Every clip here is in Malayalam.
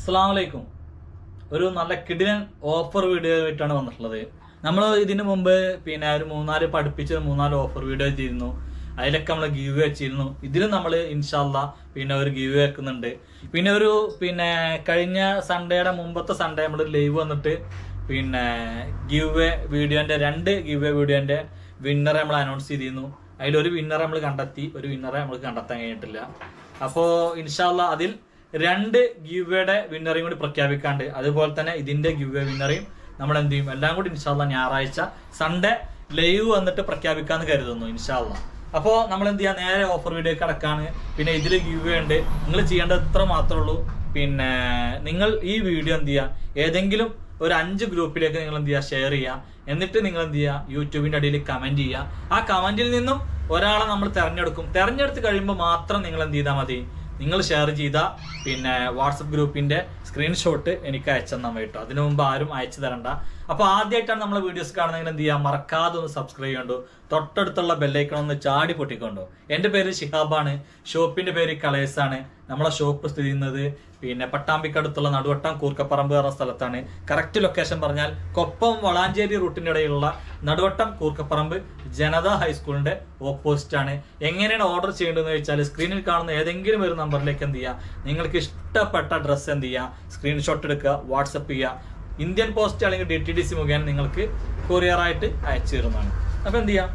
അസ്സലാമലൈക്കും. ഒരു നല്ല കിടിലൻ ഓഫർ വീഡിയോ ആയിട്ടാണ് വന്നിട്ടുള്ളത്. നമ്മൾ ഇതിനു മുമ്പ് ഒരു 3-4 ഓഫർ വീഡിയോ ചെയ്തിരുന്നു. അതിലൊക്കെ നമ്മൾ ഗീവ് വെച്ചിരുന്നു. ഇതിലും നമ്മൾ ഇൻഷാല്ലാ ഒരു ഗീവ് വെക്കുന്നുണ്ട്. കഴിഞ്ഞ സൺഡേയുടെ മുമ്പത്തെ സൺഡേ നമ്മൾ ലൈവ് വന്നിട്ട് ഗീവ് വീഡിയോന്റെ 2 ഗീവ് വീഡിയോന്റെ വിന്നറെ നമ്മൾ അനൗൺസ് ചെയ്തിരുന്നു. അതിലൊരു വിന്നറെ നമ്മൾ കണ്ടെത്തി, ഒരു വിന്നറെ നമ്മൾ കണ്ടെത്താൻ കഴിഞ്ഞിട്ടില്ല. അപ്പോൾ ഇൻഷാല്ലാ അതിൽ 2 ഗീവയുടെ വിന്നറേയും കൂടി പ്രഖ്യാപിക്കാണ്ട്, അതുപോലെ തന്നെ ഇതിന്റെ ഗീവ് വിന്നറേയും നമ്മൾ എന്ത് ചെയ്യും, എല്ലാം കൂടി ഇൻഷാല്ലാ ഞായറാഴ്ച സൺഡേ ലൈവ് വന്നിട്ട് പ്രഖ്യാപിക്കാന്ന് കരുതുന്നു ഇൻഷാല്ലാ. അപ്പോൾ നമ്മൾ എന്ത് ചെയ്യാം, നേരെ ഓഫർ വീഡിയോ കിടക്കാണ്. ഇതിൽ ഗീവ് ഉണ്ട്. നിങ്ങൾ ചെയ്യേണ്ടത് ഇത്ര മാത്രമേ ഉള്ളൂ. നിങ്ങൾ ഈ വീഡിയോ എന്ത് ചെയ്യുക, ഏതെങ്കിലും ഒരു 5 ഗ്രൂപ്പിലേക്ക് നിങ്ങൾ എന്ത് ചെയ്യുക, ഷെയർ ചെയ്യുക. എന്നിട്ട് നിങ്ങൾ എന്ത് ചെയ്യുക, യൂട്യൂബിന്റെ അടിയിൽ കമന്റ് ചെയ്യുക. ആ കമന്റിൽ നിന്നും ഒരാളെ നമ്മൾ തെരഞ്ഞെടുക്കും. തെരഞ്ഞെടുത്ത് കഴിയുമ്പോൾ മാത്രം നിങ്ങൾ എന്ത് ചെയ്താൽ മതി, നിങ്ങൾ ഷെയർ ചെയ്ത വാട്സപ്പ് ഗ്രൂപ്പിന്റെ സ്ക്രീൻഷോട്ട് എനിക്ക് അയച്ചെന്നാൽ മതി കേട്ടോ. അതിനു മുമ്പ് ആരും അയച്ചു തരണ്ട. അപ്പൊ ആദ്യമായിട്ടാണ് നമ്മളെ വീഡിയോസ് കാണുന്നതെങ്കിൽ എന്ത് ചെയ്യാം, മറക്കാതെ ഒന്ന് സബ്സ്ക്രൈബ് ചെയ്യണ്ടോ. തൊട്ടടുത്തുള്ള ബെല്ലൈക്കൺ ഒന്ന് ചാടി പൊട്ടിക്കൊണ്ടോ. എന്റെ പേര് ഷിഹാബാണ്, ഷോപ്പിന്റെ പേര് കളേഴ്സ് ആണ്. നമ്മളെ ഷോപ്പ് സ്ഥിതി ചെയ്യുന്നത് പട്ടാമ്പിക്കടുത്തുള്ള നടുവട്ടം കൂർക്കപ്പറമ്പ് എന്ന സ്ഥലത്താണ്. കറക്റ്റ് ലൊക്കേഷൻ പറഞ്ഞാൽ കൊപ്പം വളാഞ്ചേരി റൂട്ടിന്റെ ഇടയിലുള്ള നടുവട്ടം കൂർക്കപ്പറമ്പ് ജനത ഹൈസ്കൂളിന്റെ ഓപ്പോസിറ്റ് ആണ്. എങ്ങനെയാണ് ഓർഡർ ചെയ്യേണ്ടതെന്ന് വെച്ചാൽ സ്ക്രീനിൽ കാണുന്ന ഏതെങ്കിലും ഒരു നമ്പറിലേക്ക് എന്ത് ചെയ്യുക, നിങ്ങൾക്ക് ഇഷ്ടപ്പെട്ട ഡ്രസ്സ് എന്ത് ചെയ്യുക, സ്ക്രീൻഷോട്ട് എടുക്കുക, വാട്സപ്പ് ചെയ്യുക. ഇന്ത്യൻ പോസ്റ്റ് അല്ലെങ്കിൽ DTDC മുഖേന നിങ്ങൾക്ക് കൊറിയറായിട്ട് അയച്ചു തരുന്നതാണ്. അപ്പൊ എന്ത് ചെയ്യാം,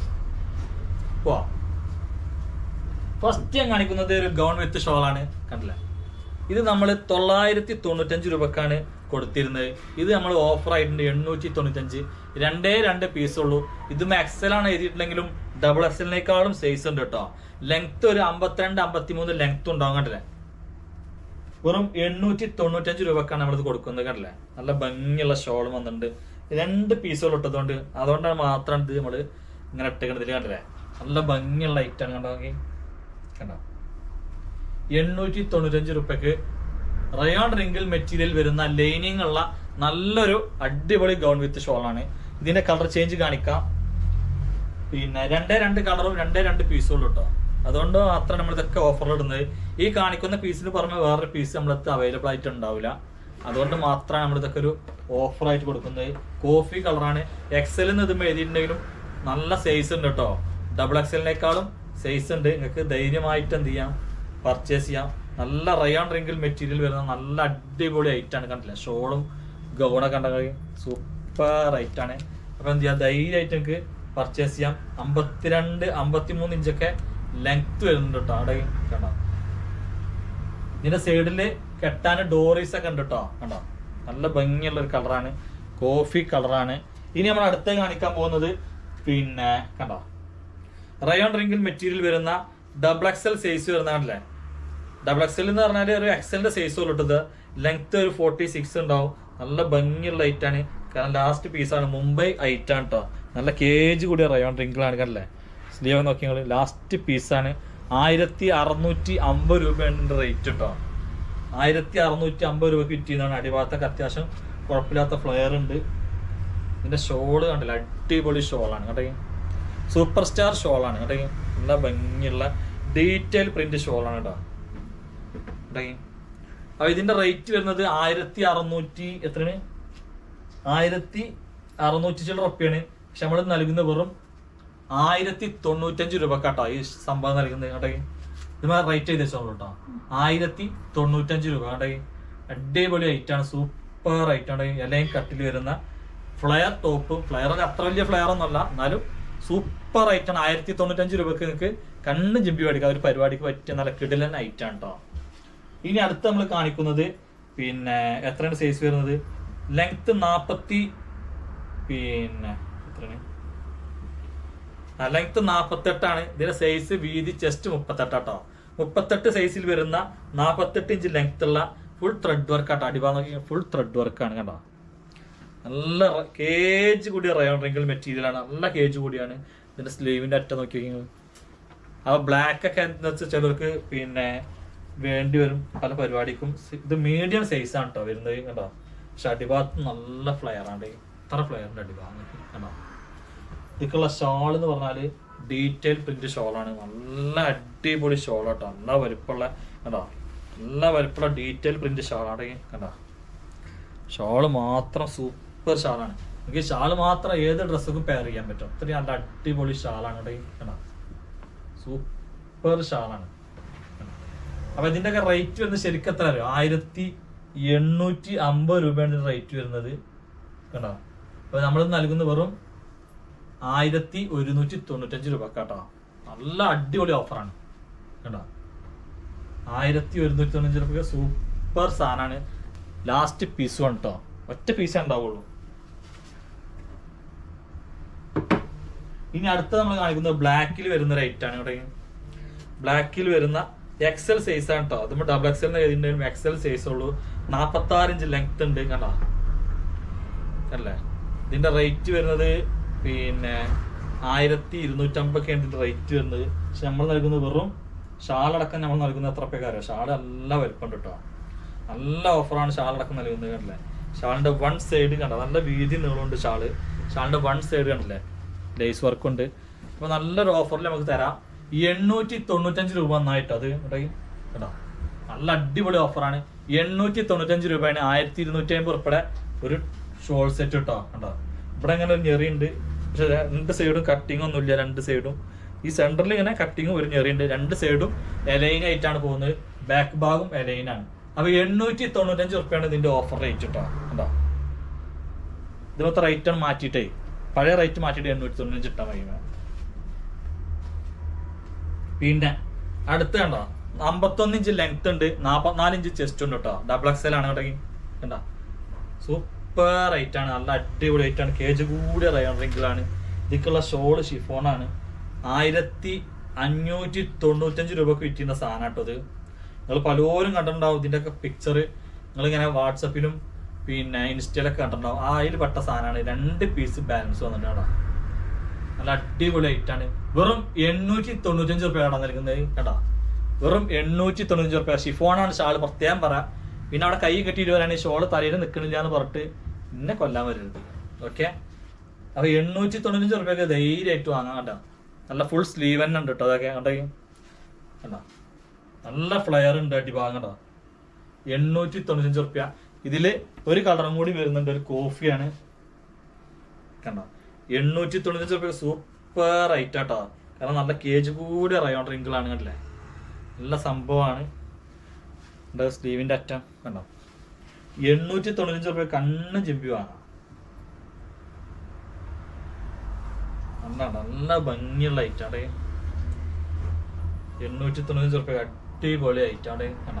പോവാം. ഫസ്റ്റ് ഞാൻ കാണിക്കുന്നത് ഒരു ഗൗൺ വിത്ത് ഷോളാണ്. കണ്ടില്ല, ഇത് നമ്മൾ 995 രൂപക്കാണ് കൊടുത്തിരുന്നത്. ഇത് നമ്മൾ ഓഫർ ആയിട്ടുണ്ട് 895. 2 പീസുള്ളൂ. ഇതും XL ആണ് എഴുതിയിട്ടുണ്ടെങ്കിലും XXL സൈസ് ഉണ്ട് കേട്ടോ. ലെങ്ത് ഒരു 52-53 ലെങ്ത് ഉണ്ടാവും. കണ്ടില്ലേ, വെറും 895 രൂപക്കാണ് നമ്മളിത് കൊടുക്കുന്നത്. കണ്ടില്ലേ, നല്ല ഭംഗിയുള്ള ഷോളും വന്നിട്ടുണ്ട്. 2 പീസുകൾ ഇട്ടതുകൊണ്ട് അതുകൊണ്ടാണ് മാത്രം ഇത് നമ്മൾ ഇങ്ങനെ ഇട്ടേക്കണതിൽ. കണ്ടില്ലേ, നല്ല ഭംഗിയുള്ള ഐറ്റാണ്. കണ്ടോ, കണ്ടോ, 895 രൂപയ്ക്ക് റയോൺ റിങ്കിൾ മെറ്റീരിയൽ വരുന്ന ലൈനിങ് ഉള്ള നല്ലൊരു അടിപൊളി ഗൗൺ വിത്ത് ഷോളാണ്. ഇതിന്റെ കളർ ചേഞ്ച് കാണിക്കാം. 2 കളറും 2 പീസുകളും കേട്ടോ. അതുകൊണ്ട് മാത്രം നമ്മൾ ഇതൊക്കെ ഓഫറിൽ ഇടുന്നത്. ഈ കാണിക്കുന്ന പീസിന് പുറമെ വേറൊരു പീസ് നമ്മളത് അവൈലബിൾ ആയിട്ട് ഉണ്ടാവില്ല. അതുകൊണ്ട് മാത്രമാണ് നമ്മൾ ഇതൊക്കെ ഒരു ഓഫർ ആയിട്ട് കൊടുക്കുന്നത്. കോഫി കളറാണ്. XL എന്ന് ഇതുമ്പോൾ എഴുതിയിട്ടുണ്ടെങ്കിലും നല്ല സൈസ് ഉണ്ട് കേട്ടോ. XXL സൈസ് ഉണ്ട്. നിങ്ങൾക്ക് ധൈര്യമായിട്ട് എന്ത് ചെയ്യാം, പർച്ചേസ് ചെയ്യാം. നല്ല റയോൺ റിങ്കിൾ മെറ്റീരിയൽ വരുന്ന നല്ല അടിപൊളി ഐറ്റാണ്. കണ്ടില്ല, ഷോളും ഗൗണൊക്കെ കണ്ട സൂപ്പർ ഐറ്റാണ്. അപ്പൊ എന്ത് ചെയ്യാം, ധൈര്യമായിട്ട് നിങ്ങൾക്ക് പർച്ചേസ് ചെയ്യാം. 52-53 ഇഞ്ചൊക്കെ ലെങ്ത് വരുന്നുണ്ട് കേട്ടോ. അവിടെ കണ്ടോ, ഇതിന്റെ സൈഡില് കെട്ടാൻ ഡോറീസ് ഒക്കെ ഉണ്ട് കേട്ടോ. കണ്ടോ, നല്ല ഭംഗിയുള്ള ഒരു കളറാണ്, കോഫി കളറാണ്. ഇനി നമ്മൾ അടുത്ത കാണിക്കാൻ പോകുന്നത് കണ്ടോ, റയോൺ റിങ്കിൾ മെറ്റീരിയൽ വരുന്ന XXL സൈസ് വരുന്നതല്ലേ. XXL എന്ന് പറഞ്ഞാൽ ഒരു XLന്റെ സൈസ് ഉള്ളത്. ലെങ്ത് ഒരു 46 ഉണ്ടാവും. നല്ല ഭംഗിയുള്ള ഐറ്റാണ്. കാരണം ലാസ്റ്റ് പീസാണ്, മുംബൈ ഐറ്റാണ് കേട്ടോ. നല്ല കേജ് കൂടിയ റയോൺ റിങ്കിളാണ്. കണ്ടല്ലേ, സ്ലീവ് നോക്കി നിങ്ങൾ, ലാസ്റ്റ് പീസാണ്. 1650 രൂപയാണ് റേറ്റ് കേട്ടോ. 1650 രൂപക്ക് വിറ്റിന്നാണ്. അടിഭാഗത്തൊക്കെ അത്യാവശ്യം കുഴപ്പമില്ലാത്ത ഫ്ലെയർ ഉണ്ട്. ഇതിന്റെ ഷോള് കണ്ടില്ല, അടിപൊളി ഷോളാണ് കേട്ടോ. സൂപ്പർ സ്റ്റാർ ഷോളാണ് കേട്ടോ. നല്ല ഭംഗിയുള്ള ഡീറ്റെയിൽ പ്രിന്റ് ഷോളാണ് കേട്ടോ. അപ്പൊ ഇതിന്റെ റേറ്റ് വരുന്നത് 1600 എത്രയാണ്, 1600 ചില റുപ്യാണ്. പക്ഷെ നമ്മൾ നൽകുന്ന വെറും 1095 രൂപ കേട്ടോ ഈ സംഭവം നൽകുന്നത് കേട്ടോ. ഇത് റേറ്റ് ചെയ്ത് വെച്ചോളൂ കേട്ടോ. 1095 രൂപ കേട്ടോ. അടിപൊളി ഐറ്റാണ്, സൂപ്പർ ഐറ്റാണ്. എല്ലാം കട്ടിൽ വരുന്ന ഫ്ലെയർ ടോപ്പ്. ഫ്ലെയർ അത്ര വലിയ ഫ്ലെയർ ഒന്നുമല്ല, എന്നാലും സൂപ്പർ ഐറ്റാണ്. 1095 രൂപക്ക് നിങ്ങൾക്ക് കണ്ണ് ജിമ്പി മേടിക്കാം. ഒരു പരിപാടിക്ക് പറ്റിയ നല്ല കിടിലൻ ഐറ്റാണ് കേട്ടോ. ഇനി അടുത്ത് നമ്മൾ കാണിക്കുന്നത് എത്രയാണ് സൈസ് വരുന്നത്, ലെങ്ത് 40 എത്രയാണ്, ലെങ്ത് 48 ഇതിന്റെ സൈസ്. വീതി ചെസ്റ്റ് 38 കേട്ടോ. 38 സൈസിൽ വരുന്ന 48 ഇഞ്ച് ലെങ്ത് ഉള്ള ഫുൾ ത്രെഡ് വർക്ക് ആട്ടോ. അടിഭാഗം ഫുൾ ത്രെഡ് വർക്കാണ് കണ്ടോ. നല്ല കേജ് കൂടിയ റയോൺ റിങ്കിൾ മെറ്റീരിയൽ ആണ്. നല്ല കേജ് കൂടിയാണ്. ഇതിന്റെ സ്ലീവിന്റെ അറ്റം നോക്കി ആ ബ്ലാക്ക് ഒക്കെ എന്താ വെച്ചാൽ ചിലർക്ക് വേണ്ടി വരും പല പരിപാടിക്കും. ഇത് മീഡിയം സൈസ് ആണ് കേട്ടോ വരുന്നത് കണ്ടോ. പക്ഷെ അടിഭാഗത്ത് നല്ല ഫ്ലെയർ ആണ്. ഇത്ര ഫ്ലെയറിന്റെ അടിഭാഗം കണ്ടോ. ഇതൊക്കെയുള്ള ഷോൾ എന്ന് പറഞ്ഞാല് ഡീറ്റെയിൽ പ്രിന്റ് ഷോളാണ്. നല്ല അടിപൊളി ഷോൾ കേട്ടോ. നല്ല വലുപ്പമുള്ള കണ്ടോ. നല്ല വലിപ്പമുള്ള ഡീറ്റെയിൽ പ്രിന്റ് ഷാളാണ് കണ്ട. ഷാള് മാത്രം സൂപ്പർ ഷാളാണ്. എനിക്ക് ഷാള് മാത്രം ഏത് ഡ്രസ്സൊക്കെ പെയർ ചെയ്യാൻ പറ്റും. അത്രയും നല്ല അടിപൊളി ഷാളാണ് കണ്ട. സൂപ്പർ ഷാളാണ്. അപ്പൊ ഇതിന്റെ ഒക്കെ റേറ്റ് വരുന്നത് ശരിക്കും എത്ര അറിയോ? 1850 രൂപയാണ് റേറ്റ് വരുന്നത് കണ്ടോ. അപ്പൊ നമ്മൾ നൽകുന്ന വെറും 1195 രൂപ കേട്ടോ. നല്ല അടിപൊളി ഓഫറാണ് കേട്ടോ. 1195 രൂപ സൂപ്പർ സാധനമാണ്. ലാസ്റ്റ് പീസും ആണ് കേട്ടോ. ഒറ്റ പീസേ ഉണ്ടാവുള്ളൂ. ഇനി അടുത്ത നമ്മൾ കാണിക്കുന്നത് ബ്ലാക്കിൽ വരുന്ന റേറ്റ് ആണ് ഇവിടെ. ബ്ലാക്കിൽ വരുന്ന എക്സൽ സൈസ് ആണ് കേട്ടോ. അതുമ്പോൾ ഡബിൾ എക്സൽ എക്സൽ സൈസ് ഉള്ളൂ. 46 ഇഞ്ച് ലെങ്ത് ഉണ്ട് കണ്ടോ അല്ലേ. ഇതിന്റെ റേറ്റ് വരുന്നത് പിന്നെ 1250 റേറ്റ് വരുന്നത്. പക്ഷെ നമ്മൾ നൽകുന്നത് വെറും ഷാളടക്കം നമ്മൾ നൽകുന്നത് എത്ര പേക്കാരോ? ഷാൾ നല്ല വലുപ്പമുണ്ട് കേട്ടോ. നല്ല ഓഫറാണ് ഷാളടക്കം നൽകുന്നത് കണ്ടില്ലേ. ഷാളിന്റെ വൺ സൈഡ് കണ്ടോ നല്ല വീതി നീളമുണ്ട് ഷാള്. ഷാളിന്റെ വൺ സൈഡ് കണ്ടില്ലേ ലേസ് വർക്ക് ഉണ്ട്. അപ്പൊ നല്ലൊരു ഓഫറിൽ നമുക്ക് തരാം. 895 രൂപ നന്നായിട്ട് അത് കേട്ടോ. നല്ല അടിപൊളി ഓഫറാണ്. 895 രൂപയാണ്. 1250 ഉൾപ്പെടെ ഒരു ഷോൾ സെറ്റ് കേട്ടോ കണ്ടോ. ഇവിടെ ഇങ്ങനെ ഒരു ഞെറിയുണ്ട്. പക്ഷെ രണ്ട് സൈഡും കട്ടിങ് ഒന്നും ഇല്ല. രണ്ട് സൈഡും ഈ സെന്ററിൽ ഇങ്ങനെ കട്ടിങ്ങും ഒരു ഞെറിയുണ്ട്. രണ്ട് സൈഡും എലൈൻ ആയിട്ടാണ് പോകുന്നത്. ബാക്ക് ഭാഗം എലൈൻ ആണ്. അപ്പൊ 895 ഉറുപ്പ്യാണ് ഇതിന്റെ ഓഫർ റേറ്റ് കേട്ടോ കണ്ടോ. ഇതിലത്തെ റേറ്റ് ആണ് മാറ്റിയിട്ടേ പഴയ റേറ്റ് മാറ്റിയിട്ട് 895 ഇട്ടാ മതി. പിന്നെ അടുത്ത് കണ്ടോ 51 ഇഞ്ച് ലെങ്ത് ഉണ്ട്. 44 ഇഞ്ച് ചെസ്റ്റ് ഉണ്ട് കേട്ടോ. ഡബിൾ എക്സൽ ആണ് കേട്ടോ കണ്ടോ. സൂപ്പർ റേറ്റ് ആണ്. നല്ല അടിപൊളി റേറ്റ് ആണ്. കേജ് കൂടിയ റയോൺ റിങ്കിളാണ്. ഇതിക്കുള്ള ഷോള് ഷിഫോണാണ്. 1595 രൂപക്ക് വിറ്റുന്ന സാധനം കേട്ടോ. ഇത് നിങ്ങൾ പലരും കണ്ടിട്ടുണ്ടാവും. ഇതിന്റെ ഒക്കെ പിക്ചർ നിങ്ങളിങ്ങനെ വാട്സപ്പിലും പിന്നെ ഇൻസ്റ്റയിലൊക്കെ കണ്ടിട്ടുണ്ടാവും. അതിൽ പെട്ട സാധനമാണ്. 2 പീസ് ബാലൻസ് വന്നിട്ട് കേട്ടോ. നല്ല അടിപൊളി ഐറ്റാണ്. വെറും 895 രൂപയാണ് നൽകുന്നത് കേട്ടോ. വെറും 895 രൂപ. ഷിഫോണാണ് ഷാള് പ്രത്യേകം പറ. പിന്നെ അവിടെ കൈ കെട്ടിയിട്ട് വരാണെങ്കിൽ ഷോള് തലയിൽ നിൽക്കണില്ല എന്ന് പറഞ്ഞിട്ട് എന്നെ കൊല്ലാൻ വരരുത്. ഓക്കെ. അപ്പൊ 895 രൂപയൊക്കെ ധൈര്യമായിട്ട് വാങ്ങാം കേട്ടോ. നല്ല ഫുൾ സ്ലീവ് തന്നെ ഉണ്ട് കേട്ടോ. അതൊക്കെ കണ്ടോ കണ്ടോ. നല്ല ഫ്ലെയർ ഉണ്ട് അടിഭാഗം കേട്ടോ. 895 രൂപ. ഇതില് ഒരു കളറും കൂടി വരുന്നുണ്ട്. ഒരു കോഫിയാണ് കണ്ടോ. 895 രൂപ സൂപ്പർ ഐറ്റം കേട്ടോ. കാരണം നല്ല കേജ് കൂടി റയോൺ റിങ്കിളാണ് കണ്ടില്ലേ. നല്ല സംഭവമാണ്. സ്ലീവിന്റെ അറ്റം കണ്ടോ. 895 രൂപ കണ്ണ് ചെമ്പി വാങ്ങാം. നല്ല ഭംഗിയുള്ള ഐറ്റാണ്. 895 രൂപ അടിപൊളി ഐറ്റാണ് കണ്ടോ.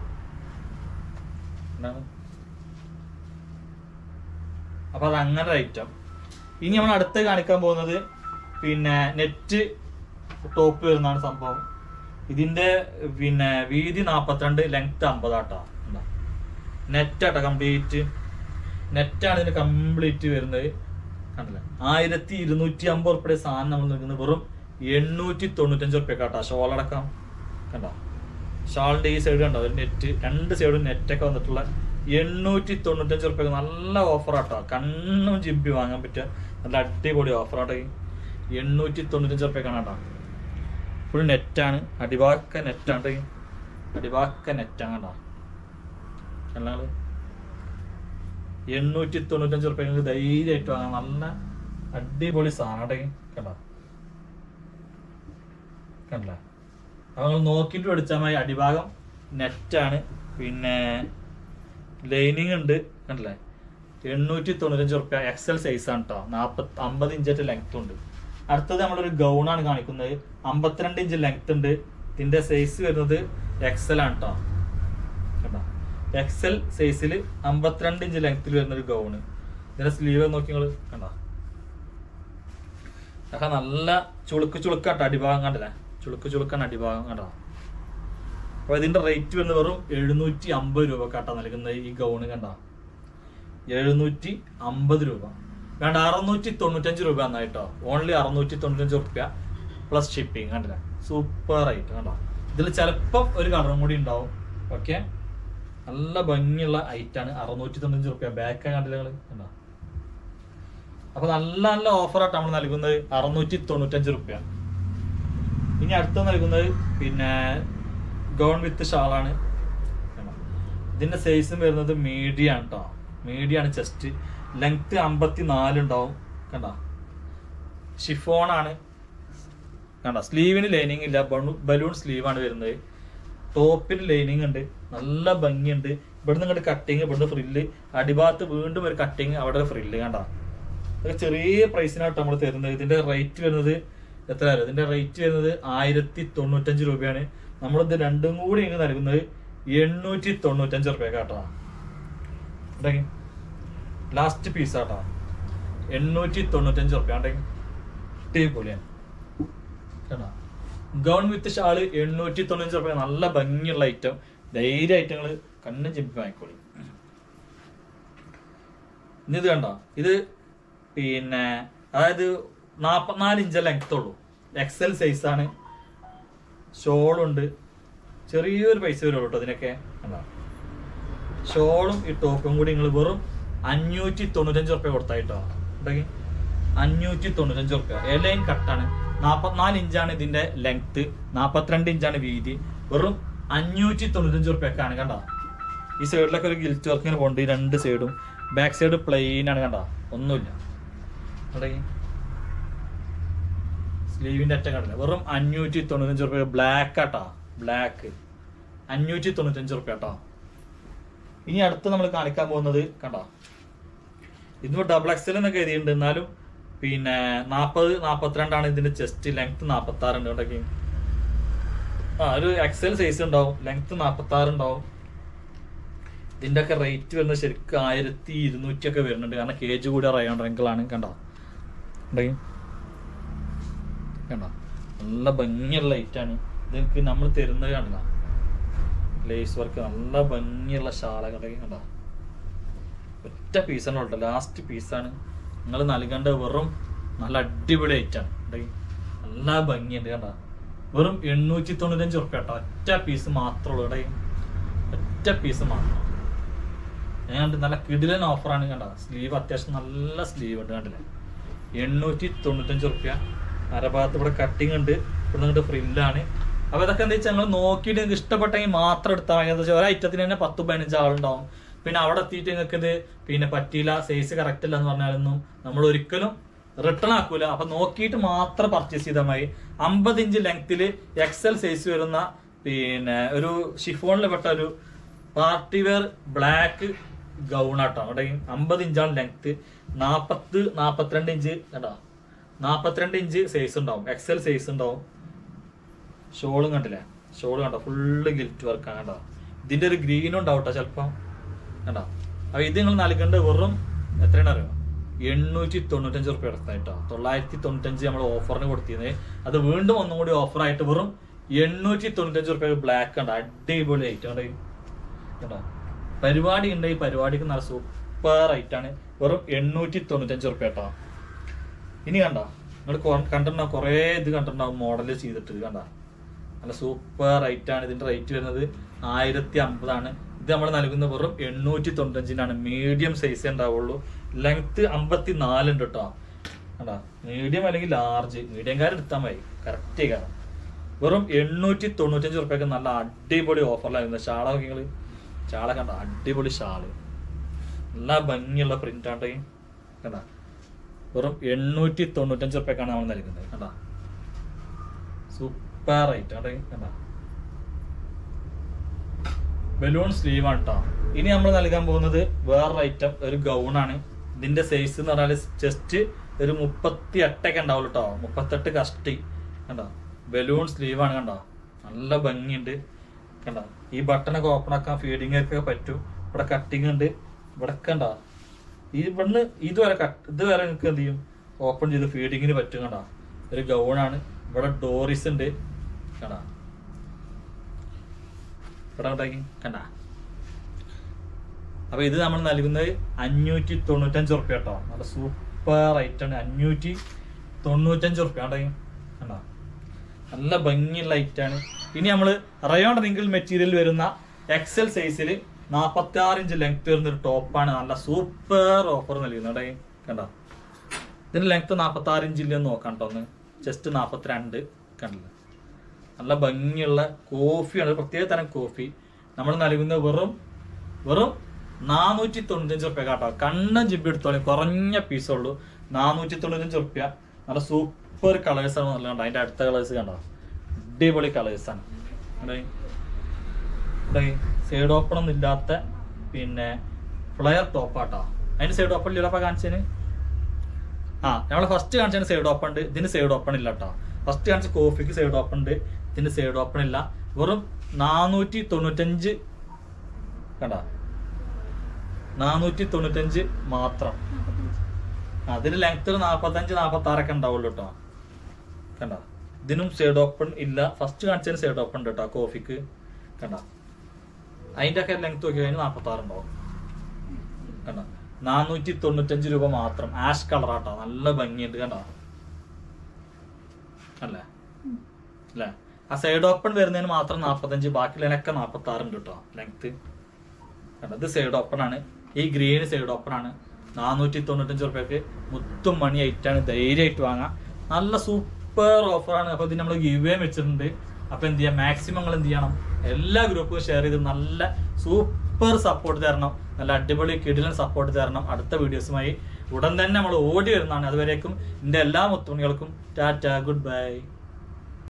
അപ്പൊ അത് അങ്ങനെ ഐറ്റം. ഇനി നമ്മൾ അടുത്ത് കാണിക്കാൻ പോകുന്നത് പിന്നെ നെറ്റ് ടോപ്പ് വരുന്നതാണ് സംഭവം. ഇതിന്റെ പിന്നെ വീതി 42 ലെങ്ത് 50 ആട്ടോ. നെറ്റ് ആട്ടോ കംപ്ലീറ്റ്. നെറ്റാണ് ഇതിന് കംപ്ലീറ്റ് വരുന്നത് കണ്ടില്ലേ. 1250 ഉറുപ്പിയുടെ സാധനം നമ്മൾ നിൽക്കുന്നത് വെറും 895 ഉറുപ്പ്യക്കാട്ടോ. ഷോളടക്കം കണ്ടോ. ഷാളിന്റെ ഈ സൈഡ് കണ്ടോ ഒരു നെറ്റ്. രണ്ട് സൈഡും നെറ്റൊക്കെ വന്നിട്ടുള്ള 895 ഉറുപ്പ്യക്ക് നല്ല ഓഫറാട്ടോ. കണ്ണും ചിമ്പി വാങ്ങാൻ പറ്റുക നല്ല അടിപൊളി ഓഫറാട്ടോ. 895 ഉറുപ്പ്യക്കാണ് കേട്ടോ. ഫുൾ നെറ്റാണ്. അടിവാക്ക നെറ്റാണ്. അടിവാക്ക നെറ്റാണ് കേട്ടോ. അല്ലാതെ 895 ഉറുപ്പ്യക്ക് ധൈര്യമായിട്ട് വാങ്ങാം. നല്ല അടിപൊളി സാധനം കേട്ടോ. കണ്ടില്ല. അപ്പൊ നിങ്ങൾ നോക്കിയിട്ട് പഠിച്ചാൽ മതി. അടിഭാഗം നെറ്റാണ്. പിന്നെ ലൈനിങ് ഉണ്ട് കണ്ടില്ലേ. 895 ഉറുപ്പ്യ. എക്സൽ സൈസ് ആണ് കേട്ടോ. 50 ഇഞ്ച് ലെങ്ത് ഉണ്ട്. അടുത്തത് നമ്മളൊരു ഗൗണാണ് കാണിക്കുന്നത്. 52 ഇഞ്ച് ലെങ്ത് ഉണ്ട്. ഇതിന്റെ സൈസ് വരുന്നത് എക്സൽ ആണ് കേട്ടോ. കേട്ടോ എക്സൽ സൈസിൽ 52 ഇഞ്ച് ലെങ്ത്തിൽ വരുന്നൊരു ഗൗണ്. ഇതിന്റെ സ്ലീവ് നോക്കി നിങ്ങൾ കണ്ടോ. അതൊക്കെ നല്ല ചുളുക്കാട്ടോ. അടിഭാഗം കണ്ടല്ലേ. ചുളുക്കാണ് അടിഭാഗം കണ്ടോ. അപ്പൊ ഇതിന്റെ റേറ്റ് വരുന്നത് വെറും 750 രൂപ കാട്ടാ നൽകുന്നത് ഈ ഗൗണ് കണ്ടോ. 750 രൂപ വേണ്ട. 695 രൂപ എന്നായിട്ടോ. ഓൺലി 695 റുപ്യ പ്ലസ് ഷിപ്പിംഗ് കണ്ടില്ലേ. സൂപ്പർ ആയിട്ട് കണ്ടോ. ഇതിൽ ചിലപ്പം ഒരു കളറും കൂടി ഉണ്ടാവും. ഓക്കെ. നല്ല ഭംഗിയുള്ള ഐറ്റാണ്. 695 റുപ്യ. ബാക്ക് കണ്ടില്ല കണ്ടോ. അപ്പൊ നല്ല നല്ല ഓഫറായിട്ട് നമ്മൾ നൽകുന്നത് 695 റുപ്യ. ഇനി അടുത്ത നൽകുന്നത് പിന്നെ ഗൗൺ വിത്ത് ഷാളാണ്. ഇതിന്റെ സൈസും വരുന്നത് മീഡിയം ആണ് കേട്ടോ. മീഡിയം ആണ്. ചെസ്റ്റ് ലെങ്ത് 54 ഉണ്ടാവും. കണ്ട ഷിഫോണാണ്. കണ്ട സ്ലീവിന് ലൈനിങ് ഇല്ല, ബലൂൺ സ്ലീവാണ് വരുന്നത്. ടോപ്പിന് ലൈനിങ് ഉണ്ട്, നല്ല ഭംഗിയുണ്ട്. ഇവിടുന്ന് ഇങ്ങോട്ട് കട്ടിങ്, ഇവിടുന്ന് ഫ്രില്ല്, അടിഭാഗത്ത് വീണ്ടും ഒരു കട്ടിങ്, അവിടെ ഫ്രില്ല്. കണ്ട അതൊക്കെ ചെറിയ പ്രൈസിനായിട്ട് നമ്മൾ തരുന്നത്. ഇതിന്റെ റേറ്റ് വരുന്നത് എത്രയാണ്? ഇതിന്റെ റേറ്റ് വരുന്നത് 1095 രൂപയാണ്. നമ്മളിത് രണ്ടും കൂടി ഇങ്ങനെ നൽകുന്നത് 895 രൂപ കേട്ടോ. ലാസ്റ്റ് പീസ് ആട്ടോ, 895 രൂപ. അടിപൊളിയാണ് കേട്ടോ. ഗൗൺ വിത്ത് ഷാള് 895 രൂപ. നല്ല ഭംഗിയുള്ള ഐറ്റം. ധൈര്യ ഐറ്റങ്ങള് കണ്ണും ചെമ്പി വാങ്ങിക്കോളി. ഇനി ഇത് കണ്ടോ, ഇത് പിന്നെ അതായത് 44 ഇഞ്ച് ലെങ്ത് ഉള്ളൂ. എക്സൽ സൈസാണ്. ഷോളുണ്ട്. ചെറിയൊരു പൈസ വരുള്ളൂ കേട്ടോ ഇതിനൊക്കെ. കണ്ടോ ഷോളും ഈ ടോപ്പും കൂടി നിങ്ങൾ വെറും 595 രൂപ കൊടുത്തായിട്ടോ. ഉണ്ടെങ്കിൽ 595 രൂപ. എലൈൻ കട്ടാണ്. 44 ഇഞ്ചാണ് ഇതിന്റെ ലെങ്ത്, 42 ഇഞ്ചാണ് വീതി. വെറും 595 രൂപക്കാണ്. കണ്ട ഈ സൈഡിലൊക്കെ ഒരു ഗിൽറ്റ് വർക്ക് ഇങ്ങനെ പോണ്ട്. ഈ രണ്ട് സൈഡും. ബാക്ക് സൈഡ് പ്ലെയിൻ ആണ്. കണ്ട ഒന്നുമില്ല. സ്ലീവിന്റെ അറ്റം കണ്ടില്ല. വെറും 595 രൂപ. ബ്ലാക്ക് ആട്ടാ, ബ്ലാക്ക് 595 രൂപ കേട്ടോ. ഇനി അടുത്ത് നമ്മൾ കാണിക്കാൻ പോകുന്നത് കണ്ടോ, ഇതിപ്പോ ഡബിൾ എക്സൽ എന്നൊക്കെ എഴുതിയിട്ടുണ്ട്. എന്നാലും പിന്നെ 40-42 ഇതിന്റെ ചെസ്റ്റ്. ലെങ്ത് 46 ഉണ്ട്. ഉണ്ടെങ്കിൽ ഒരു എക്സൽ സൈസ് ഉണ്ടാവും. ലെങ്ത് 46 ഉണ്ടാവും. ഇതിന്റെ ഒക്കെ റേറ്റ് വരുന്നത് ശരിക്കും 1200 ഒക്കെ വരുന്നുണ്ട്. കാരണം കേജ് കൂടി റയോൺ റിങ്കിളാണ്. കണ്ടോ ഉണ്ടെങ്കിൽ കണ്ടോ നല്ല ഭംഗിയുള്ള ലൈറ്റാണ്. ഇതൊക്കെ നമ്മൾ തരുന്നത് കണ്ടില്ല, ലേസ് വർക്ക്, നല്ല ഭംഗിയുള്ള ഷാളകളൊക്കെ. കണ്ടോ ഒറ്റ പീസാണ് ഉള്ളത്, ലാസ്റ്റ് പീസാണ്. നിങ്ങൾ നൽകേണ്ട വെറും നല്ല അടിപൊളി ഐറ്റാണ്. നല്ല ഭംഗിയുണ്ട്. കണ്ട വെറും 895 രൂപ കേട്ടോ. ഒറ്റ പീസ് മാത്രമേ ഉള്ളൂ. ഇവിടെ ഒറ്റ പീസ് മാത്രം. ഞാൻ കണ്ട് നല്ല കിടിലൻ ഓഫറാണ്. കണ്ട സ്ലീവ് അത്യാവശ്യം നല്ല സ്ലീവ് ഉണ്ട്. കണ്ടില്ലേ 895 രൂപ. അരഭാഗത്ത് ഇവിടെ കട്ടിങ് ഉണ്ട്, ഇവിടെ നിങ്ങളുടെ ഫ്രില്ലാണ്. അപ്പൊ ഇതൊക്കെ എന്താ വെച്ചാൽ നിങ്ങൾ നോക്കിയിട്ട് നിങ്ങൾക്ക് ഇഷ്ടപ്പെട്ടെങ്കിൽ മാത്രം എടുത്താൽ മതി. എന്താ വെച്ചാൽ ഒരു ഐറ്റത്തിന് തന്നെ 10-15 ആളുണ്ടാവും. പിന്നെ അവിടെ എത്തിയിട്ട് നിങ്ങൾക്ക് ഇത് പിന്നെ പറ്റിയില്ല, സൈസ് കറക്റ്റ് അല്ല എന്ന് പറഞ്ഞാലൊന്നും നമ്മൾ ഒരിക്കലും റിട്ടേൺ ആക്കൂല. അപ്പൊ നോക്കിയിട്ട് മാത്രം പർച്ചേസ് ചെയ്താൽ മതി. 50 ഇഞ്ച് ലെങ്തില് എക്സൽ സൈസ് വരുന്ന പിന്നെ ഒരു ഷിഫോണിൽ പെട്ട ഒരു പാർട്ടി വെയർ ബ്ലാക്ക് ഗൗണാട്ടോ. അവിടെ 50 ഇഞ്ചാണ് ലെങ്ത്. 42 ഇഞ്ച് കേട്ടോ, 42 ഇഞ്ച് സൈസ് ഉണ്ടാവും. എക്സൽ സൈസ് ഉണ്ടാവും. ഷോളും കണ്ടില്ലേ, ഷോള് കണ്ടോ ഫുള്ള് ഗിൽറ്റ് വർക്കാണ്. കണ്ടോ ഇതിന്റെ ഒരു ഗ്രീനും ഉണ്ടാവും കേട്ടോ ചിലപ്പോ. കണ്ടോ അപ്പൊ ഇത് നിങ്ങൾ നൽകേണ്ടത് വെറും എത്രയാണ് അറിയോ? 895 രൂപ എടുത്തായിട്ടോ. 995 നമ്മൾ ഓഫറിന് കൊടുത്തിരുന്നത്. അത് വീണ്ടും ഒന്നും കൂടി ഓഫറായിട്ട് വെറും 895 രൂപ. ബ്ലാക്ക് കണ്ടോ അടിപൊളി ഐറ്റം ഉണ്ട്. കേട്ടോ പരിപാടി ഉണ്ട്. ഈ പരിപാടിക്ക് നല്ല സൂപ്പർ ഐറ്റാണ്. വെറും 895 രൂപ കേട്ടോ. ഇനി കണ്ടോ നിങ്ങൾ കണ്ടിട്ടുണ്ടാവും, കുറെ ഇത് കണ്ടിട്ടുണ്ടാവും മോഡല് ചെയ്തിട്ട്. കണ്ട നല്ല സൂപ്പർ ഐറ്റാണ്. ഇതിന്റെ റേറ്റ് വരുന്നത് 1050 ആണ്. ഇത് നമ്മൾ നൽകുന്ന വെറും 895 മീഡിയം സൈസ് ഉണ്ടാവുള്ളൂ. ലെങ്ത് 54 ഉണ്ട് കേട്ടോ. കണ്ടാ മീഡിയം അല്ലെങ്കിൽ ലാർജ്, മീഡിയംകാർ എടുത്താൽ മതി. കറക്റ്റ് കാരണം വെറും 895 രൂപയ്ക്ക് നല്ല അടിപൊളി ഓഫറിലായിരുന്നു. ഷാള നോക്കിങ്ങള്, ഷാള കണ്ട അടിപൊളി ഷാള്, നല്ല ഭംഗിയുള്ള പ്രിന്റ് ആണ്. കണ്ട വെറും 895 രൂപയ്ക്കാണ് നമ്മൾ നൽകുന്നത്. കണ്ട സൂപ്പർ ഐറ്റാണ്. കണ്ട ബലൂൺ സ്ലീവ് ആണ് കേട്ടോ. ഇനി നമ്മൾ നൽകാൻ പോകുന്നത് വേറൊരു ഐറ്റം, ഒരു ഗൗണാണ്. ഇതിന്റെ സൈസ് എന്ന് പറഞ്ഞാൽ ചെസ്റ്റ് ഒരു 38 ഒക്കെ ഉണ്ടാവുള്ളൂ കേട്ടോ. 38 കഷ്ടി. കണ്ടോ ബലൂൺ സ്ലീവ് ആണ്. കണ്ടോ നല്ല ഭംഗിയുണ്ട്. കണ്ടോ ഈ ബട്ടണൊക്കെ ഓപ്പൺ ആക്കാൻ ഫീഡിങ് ഒക്കെ പറ്റും. ഇവിടെ കട്ടിങ് ഉണ്ട്. ഇവിടെ കണ്ടോ ഇവിടുന്ന് ഇതുവരെ നിങ്ങൾക്ക് എന്ത് ചെയ്യും, ഓപ്പൺ ചെയ്ത് ഫീഡിങ്ങിന് പറ്റും. കണ്ടോ ഒരു ഗൗണാണ്. ഇവിടെ ഡോറിസ് ഉണ്ട്. കണ്ടോ ഇവിടെ കണ്ട. അപ്പൊ ഇത് നമ്മൾ നൽകുന്നത് 595 രൂപ കേട്ടോ. നല്ല സൂപ്പർ ഐറ്റാണ്. 595 രൂപ കണ്ടോ നല്ല ഭംഗിയുള്ള ഐറ്റാണ്. ഇനി നമ്മള് റയോൺ റിങ്കിൾ മെറ്റീരിയൽ വരുന്ന എക്സൽ സൈസിൽ 46 ഇഞ്ച് ലെങ്ത് വരുന്ന ഒരു ടോപ്പാണ്. നല്ല സൂപ്പർ ഓഫർ നൽകുന്നത്. കണ്ടോ ഇതിന്റെ ലെങ്ത് 46 ഇഞ്ചില്ലെന്ന് നോക്കാം കേട്ടോ. ഒന്ന് ജസ്റ്റ് 42 കണ്ടില്ല. നല്ല ഭംഗിയുള്ള കോഫിയാണ്, പ്രത്യേക തരം കോഫി. നമ്മൾ നൽകുന്നത് വെറും വെറും 495 റുപ്യ കേട്ടോ. കണ്ണും ജിബി എടുത്തോളൂ, കുറഞ്ഞ പീസുള്ളൂ. 495 റുപ്യ. നല്ല സൂപ്പർ കളേഴ്സാണ് നല്ല കണ്ടോ. അതിന്റെ അടുത്ത കളേഴ്സ് കണ്ടോ, അടിപൊളി കളേഴ്സാണ്. സൈഡ് ഓപ്പൺ ഒന്നും ഇല്ലാത്ത പിന്നെ ഫ്ലെയർ ടോപ്പാട്ടോ. അതിന് സൈഡ് ഓപ്പൺ ഇല്ലപ്പോ കാണിച്ചതിന്. നമ്മൾ ഫസ്റ്റ് കാണിച്ചതിന് സൈഡ് ഓപ്പൺ ഉണ്ട്, ഇതിന് സൈഡ് ഓപ്പൺ ഇല്ല കേട്ടോ. ഫസ്റ്റ് കാണിച്ച കോഫിക്ക് സൈഡ് ഓപ്പൺ ഉണ്ട്, ഇതിന് സൈഡ് ഓപ്പൺ ഇല്ല. വെറും 495 കണ്ടോ, 495 മാത്രം. അതിന് ലെങ്ത് 45-46 ഒക്കെ ഉണ്ടാവുള്ളൂ കേട്ടോ. കണ്ട, ഇതിനും സൈഡ് ഓപ്പൺ ഇല്ല. ഫസ്റ്റ് കാണിച്ചതിന് സൈഡ് ഓപ്പൺ ഉണ്ട് കേട്ടോ കോഫിക്ക്. കണ്ട, അതിന്റെ ഒക്കെ ലെങ്ത് നോക്കി കഴിഞ്ഞാൽ 46 ഉണ്ടാവും. കണ്ട, 495 രൂപ മാത്രം. ആഷ് കളറാട്ടോ, നല്ല ഭംഗിയുണ്ട്. കണ്ട അല്ലേ അല്ലേ. ആ സൈഡ് ഓപ്പൺ വരുന്നതിന് മാത്രം 45, ബാക്കിയുള്ളതിനൊക്കെ 46 ഉണ്ട് കേട്ടോ ലെങ്ത്. കണ്ട, ഇത് സൈഡ് ഓപ്പൺ ആണ്. ഈ ഗ്രീന് സൈഡ് ഓപ്പൺ ആണ്. 495 റുപ്യക്ക് മുത്തും മണി ഐറ്റാണ്. ധൈര്യമായിട്ട് വാങ്ങാം. നല്ല സൂപ്പർ ഓഫറാണ്. അപ്പൊ ഇത് നമ്മൾ ഗിവ് വെച്ചിട്ടുണ്ട്. അപ്പൊ എന്ത് ചെയ്യാം, മാക്സിമം നിങ്ങൾ എന്ത് ചെയ്യണം, എല്ലാ ഗ്രൂപ്പും ഷെയർ ചെയ്ത് നല്ല സൂപ്പർ സപ്പോർട്ട് തരണം. നല്ല അടിപൊളി കിടിലൻ സപ്പോർട്ട് തരണം. അടുത്ത വീഡിയോസുമായി ഉടൻ തന്നെ നമ്മൾ ഓടി വരുന്നതാണ്. അതുവരേക്കും എൻ്റെ എല്ലാ മുത്തുമണികൾക്കും ടാറ്റ, ഗുഡ് ബൈ.